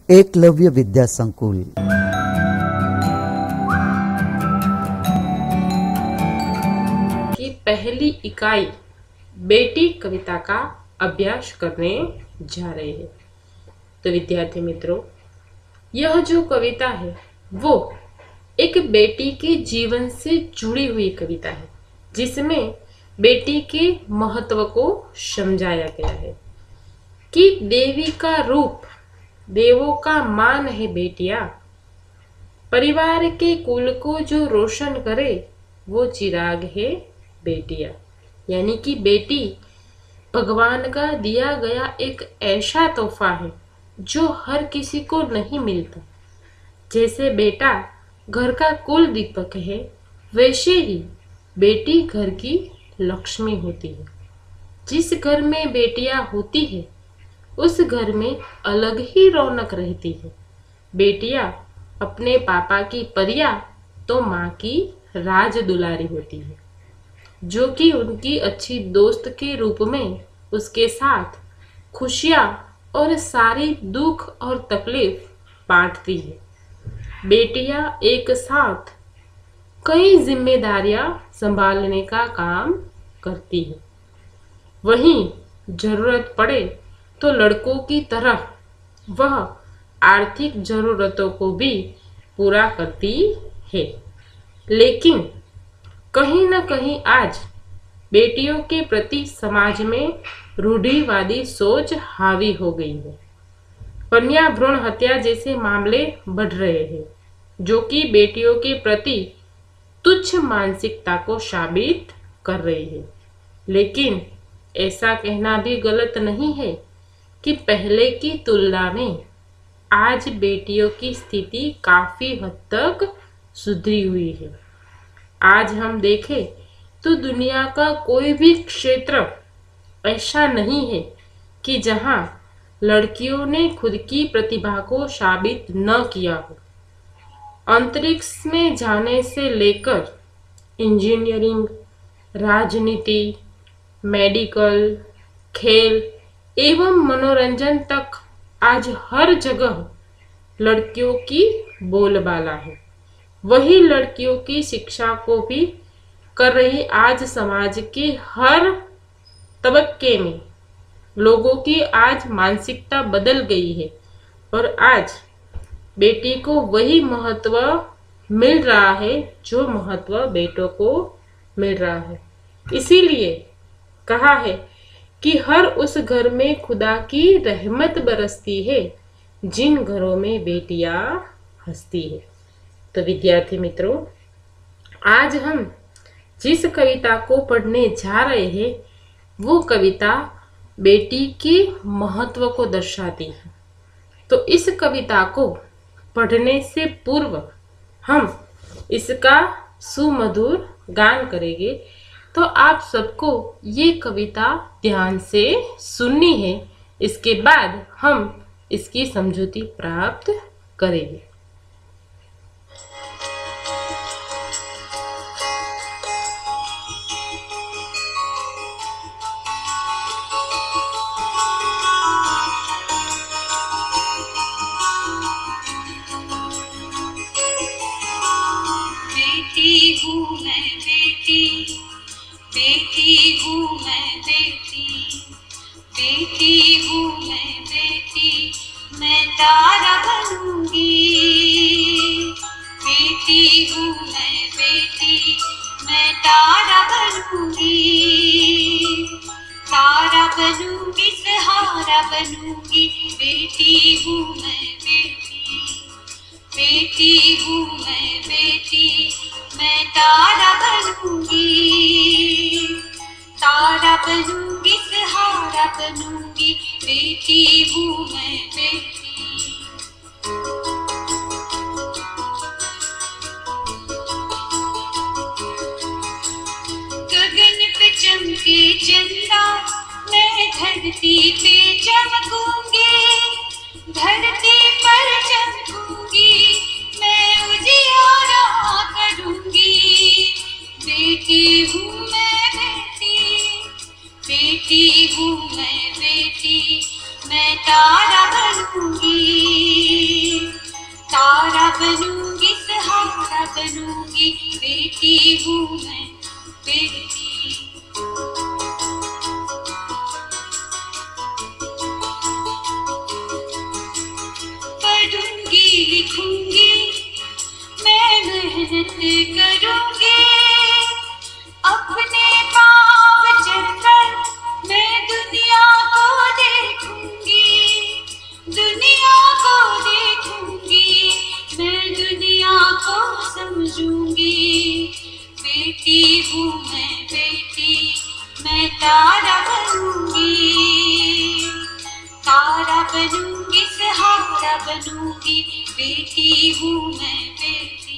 एकलव्य विद्या संकुल। की पहली इकाई बेटी कविता का अभ्यास करने जा रहे हैं। तो विद्यार्थी मित्रों, यह जो कविता है वो एक बेटी के जीवन से जुड़ी हुई कविता है, जिसमें बेटी के महत्व को समझाया गया है कि देवी का रूप, देवों का मान है बेटियां। परिवार के कुल को जो रोशन करे वो चिराग है बेटियां। यानी कि बेटी भगवान का दिया गया एक ऐसा तोहफा है जो हर किसी को नहीं मिलता। जैसे बेटा घर का कुल दीपक है, वैसे ही बेटी घर की लक्ष्मी होती है। जिस घर में बेटियां होती है उस घर में अलग ही रौनक रहती है। बेटियां अपने पापा की परियां तो माँ की राज दुलारी होती है, जो कि उनकी अच्छी दोस्त के रूप में उसके साथ खुशियां और सारी दुख और तकलीफ बांटती है। बेटियां एक साथ कई जिम्मेदारियां संभालने का काम करती है। वहीं जरूरत पड़े तो लड़कों की तरह वह आर्थिक जरूरतों को भी पूरा करती है। लेकिन कहीं न कहीं आज बेटियों के प्रति समाज में रूढ़िवादी सोच हावी हो गई है। कन्या भ्रूण हत्या जैसे मामले बढ़ रहे हैं, जो कि बेटियों के प्रति तुच्छ मानसिकता को साबित कर रही है। लेकिन ऐसा कहना भी गलत नहीं है कि पहले की तुलना में आज बेटियों की स्थिति काफी हद तक सुधरी हुई है। आज हम देखें तो दुनिया का कोई भी क्षेत्र ऐसा नहीं है कि जहां लड़कियों ने खुद की प्रतिभा को साबित न किया हो। अंतरिक्ष में जाने से लेकर इंजीनियरिंग, राजनीति, मेडिकल, खेल एवं मनोरंजन तक आज हर जगह लड़कियों की बोलबाला है। वही लड़कियों की शिक्षा को भी कर रही आज समाज के हर तबके में लोगों की आज मानसिकता बदल गई है और आज बेटी को वही महत्व मिल रहा है जो महत्व बेटों को मिल रहा है। इसीलिए कहा है कि हर उस घर में खुदा की रहमत बरसती है जिन घरों में बेटियां हंसती है। तो विद्यार्थी मित्रों, आज हम जिस कविता को पढ़ने जा रहे हैं वो कविता बेटी के महत्व को दर्शाती है। तो इस कविता को पढ़ने से पूर्व हम इसका सुमधुर गान करेंगे। तो आप सबको ये कविता ध्यान से सुननी है। इसके बाद हम इसकी समझौती प्राप्त करेंगे। बेटी हूँ मैं बेटी, बेटी हूँ मैं बेटी, बेटी हूँ मैं बेटी, मैं तारा बनूंगी। बेटी हूँ मैं बेटी, मैं तारा बनूंगी। तारा बनूंगी, सहारा बनूंगी। बेटी हूँ मैं बेटी, बेटी हूँ मैं बेटी, मैं तारा बनूंगी। तारा बनूंगी, सहारा बनूंगी। बेटी हूँ मैं बेटी। गगन पे चमके चंदा, मैं धरती पे चमकूंगी। धरती पर चमकूंगी, मैं उजियारा करूंगी। बेटी हूँ मैं बेटी, बेटी हूँ मैं बेटी, मैं तारा बनूंगी। बनूंगी सहारा बनूंगी, बेटी हूँ मैं बेटी। पढ़ूंगी लिखूंगी मैं मेहनत करूंगी, अपने पाँव चलकर मैं दुनिया को देखूंगी, दुनिया को देखूंगी, मैं दुनिया को समझूंगी। बेटी हूँ मैं बेटी, मैं तारा बनूंगी, तारा बनूंगी सहारा बनूंगी, बेटी हूँ मैं बेटी।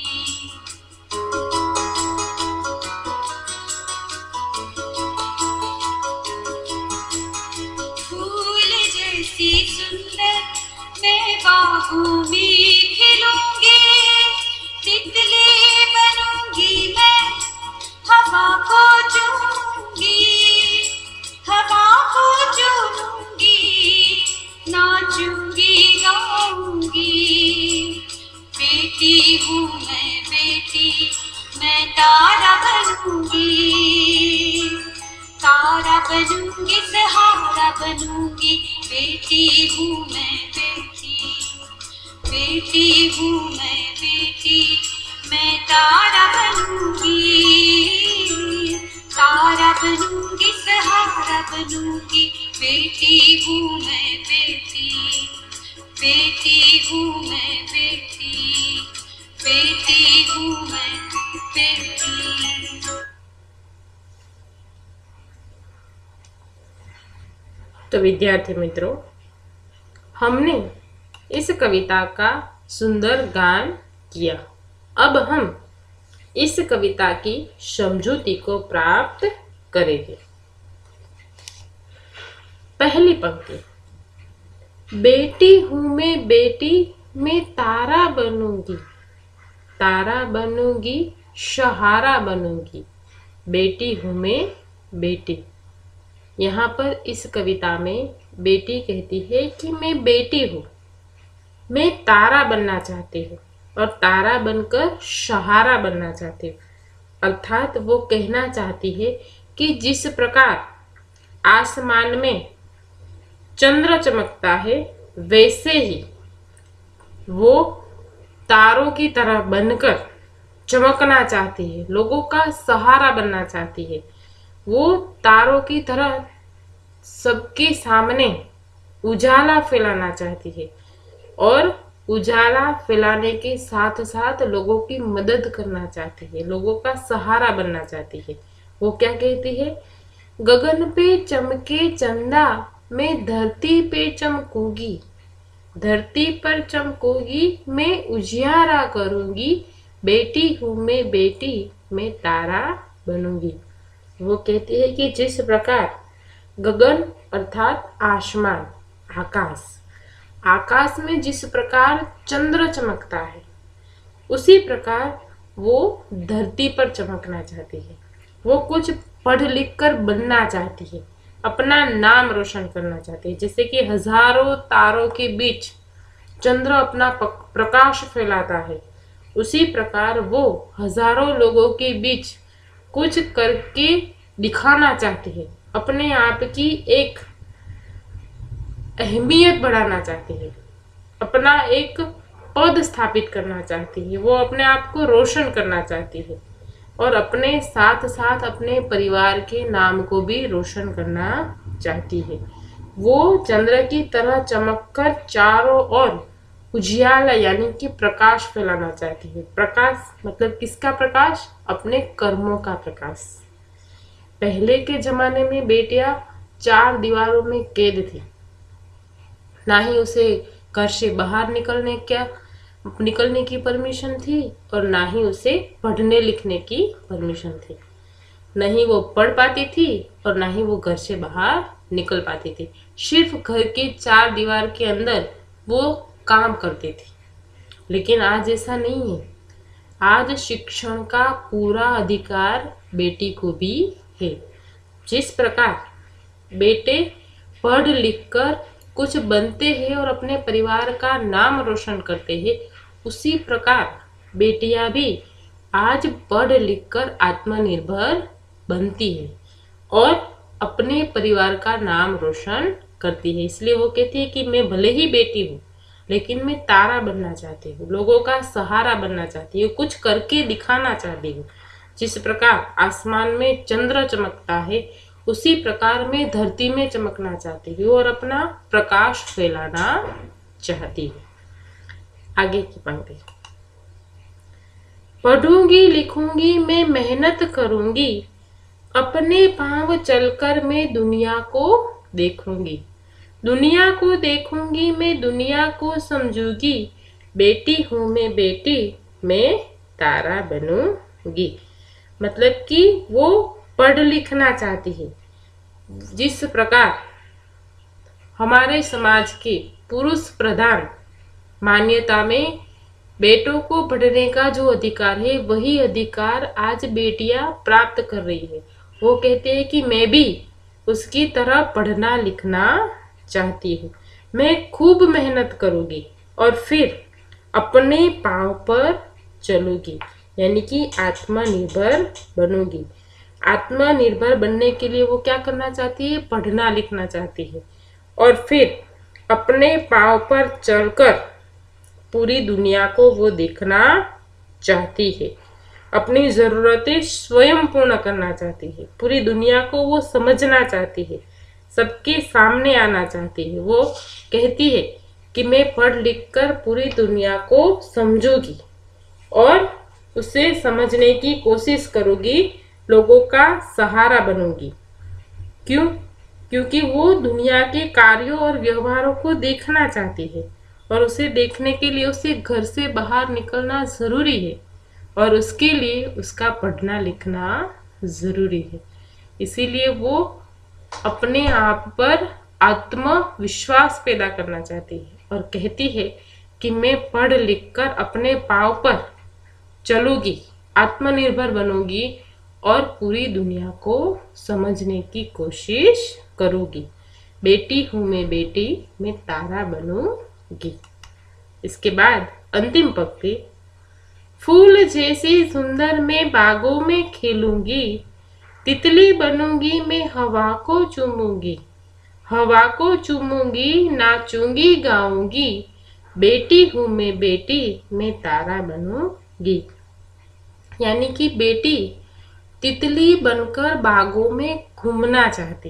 फूल जैसी सुंदर मैं बागों में खिलूंगी, तितली बनूंगी मैं हवा को चूमूंगी, हवा को चूमूंगी, नाचूंगी गाऊंगी। बेटी हूँ मैं बेटी, मैं तारा बनूंगी, तारा बनूंगी सहारा बनूंगी, बेटी हूँ मैं बेटी। बेटी हूँ मैं बेटी, मैं तारा बनूंगी, तारा बनूंगी सहारा बनूंगी, बेटी हूँ मैं बेटी। बेटी हूँ मैं बेटी, बेटी हूँ मैं बेटी। तो विद्यार्थी मित्रों, हमने इस कविता का सुंदर गान किया। अब हम इस कविता की समझूती को प्राप्त करेंगे। पहली पंक्ति, बेटी हूँ मैं बेटी, मैं तारा बनूंगी, तारा बनूंगी सहारा बनूंगी, बेटी हूँ मैं बेटी। यहाँ पर इस कविता में बेटी कहती है कि मैं बेटी हूँ, मैं तारा बनना चाहती हूँ और तारा बनकर सहारा बनना चाहती हूँ। अर्थात वो कहना चाहती है कि जिस प्रकार आसमान में चंद्र चमकता है, वैसे ही वो तारों की तरह बनकर चमकना चाहती है, लोगों का सहारा बनना चाहती है। वो तारों की तरह सबके सामने उजाला फैलाना चाहती है और उजाला फैलाने के साथ साथ लोगों की मदद करना चाहती है, लोगों का सहारा बनना चाहती है। वो क्या कहती है? गगन पे चमके चंदा, मैं धरती पे चमकूंगी, धरती पर चमकूंगी, मैं उजियारा करूंगी, बेटी हूँ मैं बेटी, मैं तारा बनूंगी। वो कहती है कि जिस प्रकार गगन अर्थात आसमान, आकाश, आकाश में जिस प्रकार चंद्र चमकता है, उसी प्रकार वो धरती पर चमकना चाहती है। वो कुछ पढ़ लिख कर बनना चाहती है, अपना नाम रोशन करना चाहती है। जैसे कि हजारों तारों के बीच चंद्र अपना प्रकाश फैलाता है, उसी प्रकार वो हजारों लोगों के बीच कुछ करके दिखाना चाहती है, अपने आप की एक अहमियत बढ़ाना चाहती है, अपना एक पद स्थापित करना चाहती है, वो अपने आप को रोशन करना चाहती है और अपने साथ साथ अपने परिवार के नाम को भी रोशन करना चाहती है। वो चंद्र की तरह चमककर चारों ओर उजियाला यानी कि प्रकाश फैलाना चाहती है। प्रकाश मतलब किसका प्रकाश? अपने कर्मों का प्रकाश। पहले के जमाने में बेटियां 4 दीवारों में कैद थी, ना ही उसे घर से बाहर निकलने की परमिशन थी और ना ही उसे पढ़ने लिखने की परमिशन थी। नहीं वो पढ़ पाती थी और ना ही वो घर से बाहर निकल पाती थी। सिर्फ घर की 4 दीवार के अंदर वो काम करती थी। लेकिन आज ऐसा नहीं है। आज शिक्षण का पूरा अधिकार बेटी को भी है। जिस प्रकार बेटे पढ़ लिख कर कुछ बनते हैं और अपने परिवार का नाम रोशन करते हैं, उसी प्रकार बेटियां भी आज पढ़ लिख कर आत्मनिर्भर बनती है और अपने परिवार का नाम रोशन करती है। इसलिए वो कहती है कि मैं भले ही बेटी हूँ लेकिन मैं तारा बनना चाहती हूँ, लोगों का सहारा बनना चाहती हूँ, कुछ करके दिखाना चाहती हूँ। जिस प्रकार आसमान में चंद्र चमकता है उसी प्रकार मैं धरती में चमकना चाहती हूँ और अपना प्रकाश फैलाना चाहती हूँ। आगे की पंक्ति, पढ़ूंगी लिखूंगी मैं मेहनत करूंगी, अपने पांव चलकर मैं दुनिया को देखूंगी, दुनिया को देखूंगी मैं दुनिया को समझूंगी, बेटी हूं मैं बेटी मैं तारा बनूंगी। मतलब कि वो पढ़ लिखना चाहती है। जिस प्रकार हमारे समाज के पुरुष प्रधान मान्यता में बेटों को पढ़ने का जो अधिकार है वही अधिकार आज बेटियां प्राप्त कर रही है। वो कहते हैं कि मैं भी उसकी तरह पढ़ना लिखना चाहती हूँ, मैं खूब मेहनत करूंगी और फिर अपने पांव पर चलूंगी, यानी कि आत्मनिर्भर बनूंगी। आत्मनिर्भर बनने के लिए वो क्या करना चाहती है? पढ़ना लिखना चाहती है और फिर अपने पांव पर चलकर पूरी दुनिया को वो देखना चाहती है, अपनी जरूरतें स्वयं पूर्ण करना चाहती है, पूरी दुनिया को वो समझना चाहती है, सबके सामने आना चाहती है। वो कहती है कि मैं पढ़ लिख कर पूरी दुनिया को समझूंगी और उसे समझने की कोशिश करूंगी, लोगों का सहारा बनूंगी। क्यों? क्योंकि वो दुनिया के कार्यों और व्यवहारों को देखना चाहती है और उसे देखने के लिए उसे घर से बाहर निकलना जरूरी है और उसके लिए उसका पढ़ना लिखना जरूरी है। इसीलिए वो अपने आप पर आत्मविश्वास पैदा करना चाहती है और कहती है कि मैं पढ़ लिख कर अपने पांव पर चलूंगी, आत्मनिर्भर बनूंगी और पूरी दुनिया को समझने की कोशिश करूंगी। बेटी हूं मैं बेटी मैं तारा बनूंगी। इसके बाद अंतिम पंक्ति, फूल जैसी सुंदर मैं बागों में खेलूंगी, तितली बनूंगी मैं हवा को चूमूंगी, हवा को चूमूंगी नाचूंगी गाऊंगी, बेटी हूं मैं बेटी मैं तारा बनूंगी। यानी कि बेटी तितली बनकर बागों में घूमना चाहती,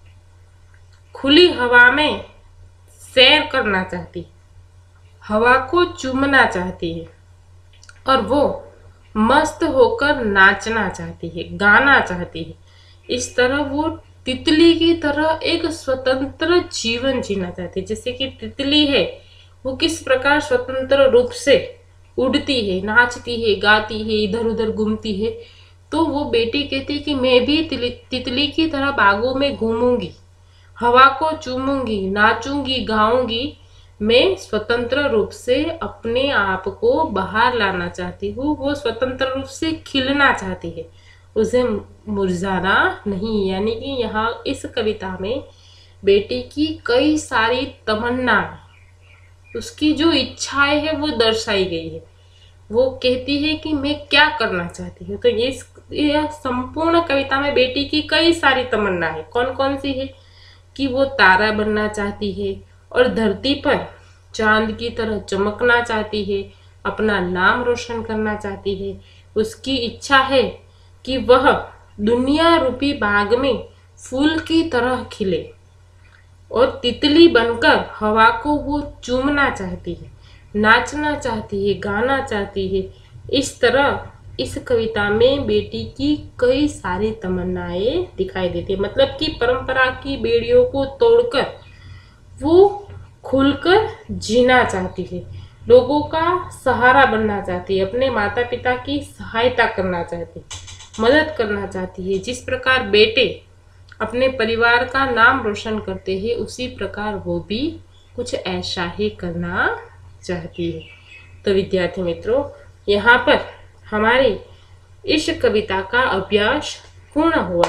खुली हवा में सैर करना चाहती, हवा को चूमना चाहती है और वो मस्त होकर नाचना चाहती है, गाना चाहती है। इस तरह वो तितली की तरह एक स्वतंत्र जीवन जीना चाहती है। जैसे कि तितली है वो किस प्रकार स्वतंत्र रूप से उड़ती है, नाचती है, गाती है, इधर उधर घूमती है, तो वो बेटी कहती है कि मैं भी तितली की तरह बागों में घूमूंगी, हवा को चूमूंगी, नाचूंगी, गाऊंगी। मैं स्वतंत्र रूप से अपने आप को बाहर लाना चाहती हूँ। वो स्वतंत्र रूप से खिलना चाहती है, उसे मुरझाना नहीं। यानी कि यहाँ इस कविता में बेटी की कई सारी तमन्ना, उसकी जो इच्छाएं है वो दर्शाई गई है। वो कहती है कि मैं क्या करना चाहती हूँ। तो ये संपूर्ण कविता में बेटी की कई सारी तमन्ना है। कौन कौन सी है? कि वो तारा बनना चाहती है और धरती पर चांद की तरह चमकना चाहती है, अपना नाम रोशन करना चाहती है। उसकी इच्छा है कि वह दुनिया रूपी बाग में फूल की तरह खिले और तितली बनकर हवा को वो चूमना चाहती है, नाचना चाहती है, गाना चाहती है। इस तरह इस कविता में बेटी की कई सारी तमन्नाएं दिखाई देती है। मतलब कि परंपरा की बेड़ियों को तोड़कर वो खुलकर जीना चाहती है, लोगों का सहारा बनना चाहती है, अपने माता पिता की सहायता करना चाहती है, मदद करना चाहती है। जिस प्रकार बेटे अपने परिवार का नाम रोशन करते हैं उसी प्रकार वो भी कुछ ऐसा ही करना चाहती है। तो विद्यार्थी मित्रों, यहाँ पर हमारी इस कविता का अभ्यास पूर्ण हुआ।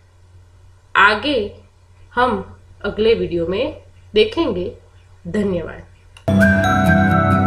आगे हम अगले वीडियो में देखेंगे। धन्यवाद।